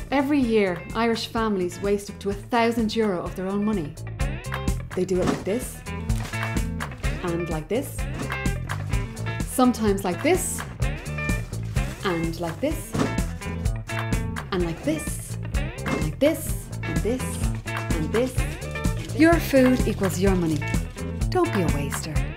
Every year, Irish families waste up to €1,000 of their own money. They do it like this, and like this, sometimes like this, and like this, and like this, and like this, and this, and this. Your food equals your money. Don't be a waster.